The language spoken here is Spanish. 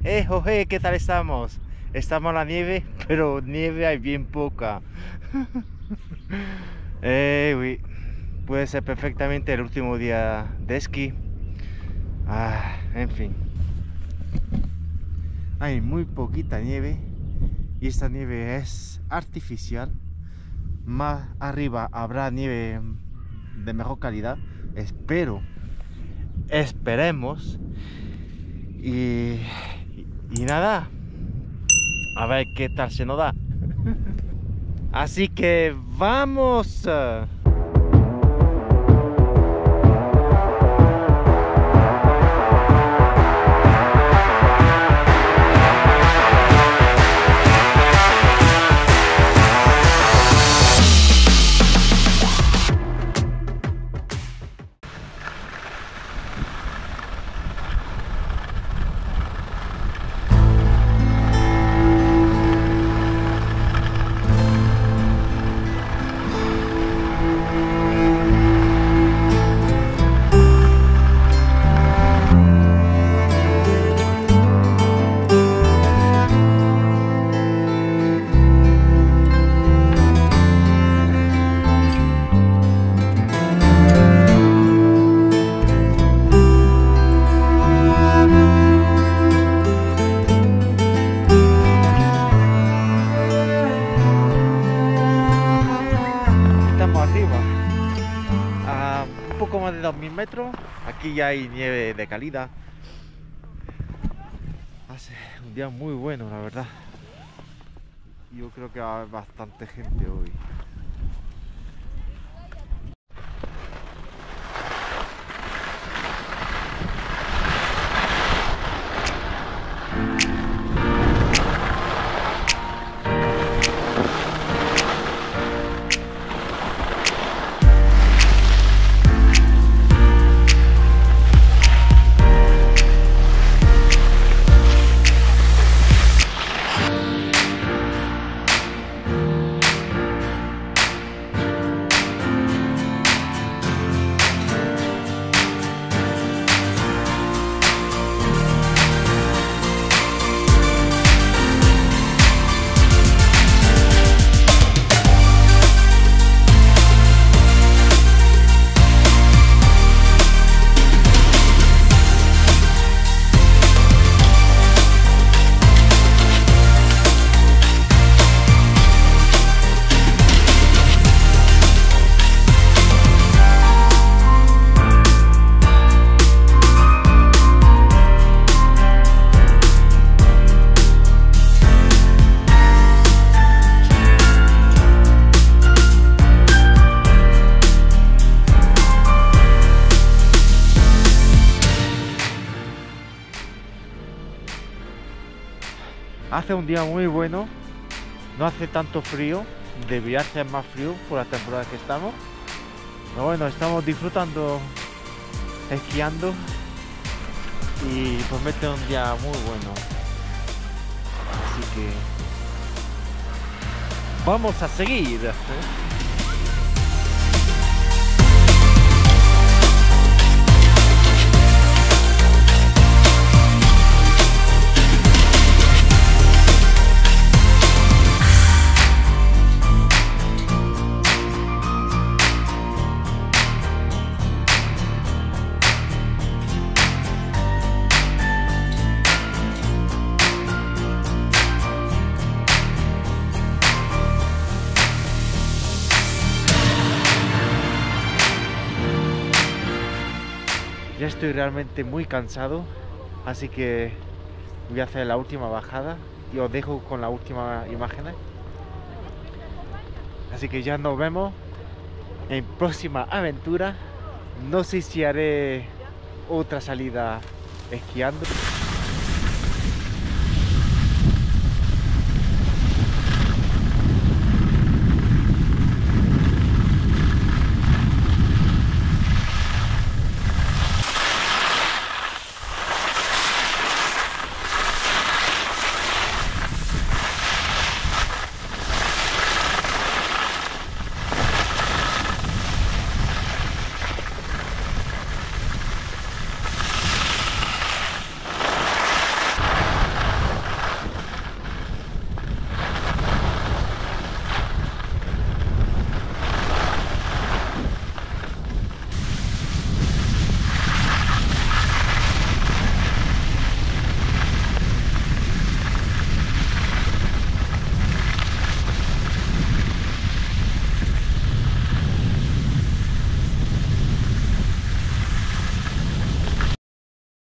Jorge, ¿qué tal estamos? Estamos en la nieve, pero nieve hay bien poca. Uy, puede ser perfectamente el último día de esquí. En fin. Hay muy poquita nieve y esta nieve es artificial. Más arriba habrá nieve de mejor calidad. Esperemos. Y nada, a ver qué tal se nos da. Así que vamos. Un poco más de 2000 metros. Aquí ya hay nieve de calidad. Hace un día muy bueno, la verdad. Yo creo que va a haber bastante gente hoy. Hace un día muy bueno, no hace tanto frío, debería hacer más frío por la temporada que estamos. Pero bueno, estamos disfrutando, esquiando y promete un día muy bueno. Así que vamos a seguir. Ya estoy realmente muy cansado, así que voy a hacer la última bajada y os dejo con la última imagen. Así que ya nos vemos en próxima aventura. No sé si haré otra salida esquiando.